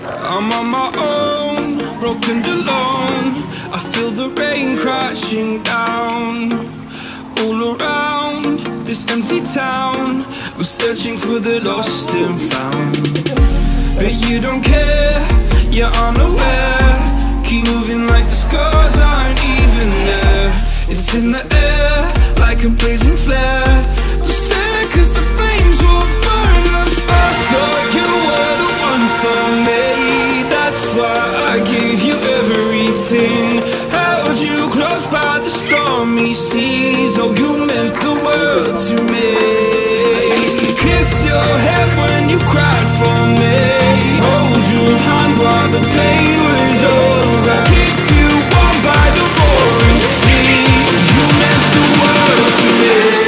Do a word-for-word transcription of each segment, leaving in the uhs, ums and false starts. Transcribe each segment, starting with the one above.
I'm on my own, broken and alone. I feel the rain crashing down all around this empty town. I'm searching for the lost and found, but you don't care, you're unaware. Keep moving like the scars aren't even there. It's in the air like a blazing flare. Don't stare cause the flames will burn us. I thought you were the one for me, that's why I gave you everything. Held you close by the stormy seas. Oh, you meant the world to me. I used to kiss your head when you cried for me, hold your hand while the pain was over, keep you warm by the roaring sea. You meant the world to me.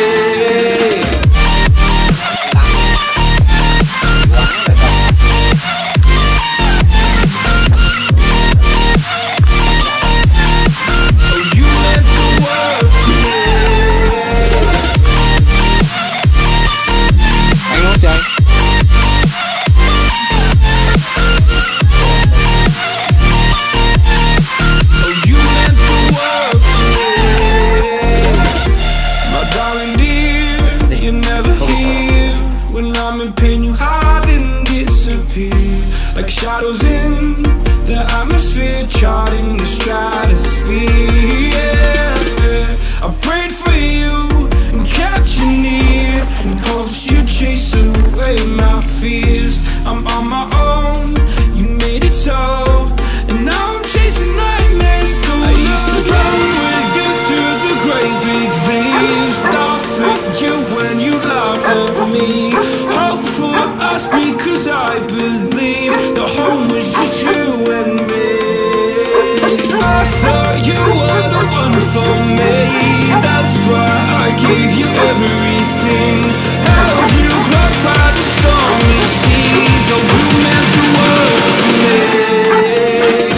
Like shadows in the atmosphere, charting the stratosphere. Yeah. I prayed for you and kept you near, in hopes you'd chase away my fears. I'm on my own, you made it so, and now I'm chasing nightmares through. I used to run with you through the great big leaves, laugh at you when you laugh at me, hope for us because I believe the home was just you and me. I thought you were the one for me, that's why I gave you everything. Held you close by the stormy seas. Oh, you meant the world to me.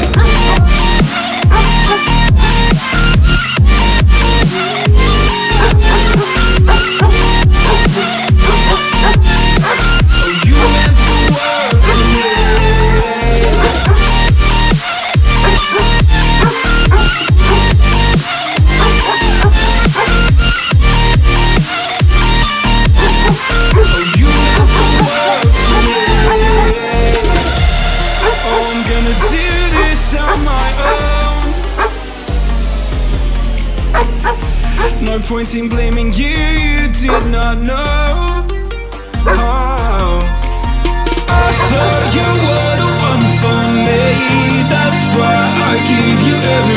No point in blaming you, you did not know. Oh, I thought you were the one for me, that's why I gave you everything.